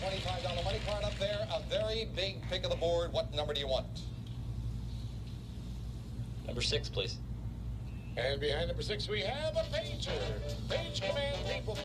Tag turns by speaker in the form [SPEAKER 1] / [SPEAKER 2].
[SPEAKER 1] $25 money card up there. A very big pick of the board. What number do you want?
[SPEAKER 2] Number 6, please.
[SPEAKER 3] And behind number 6, we have a pager. Page command people.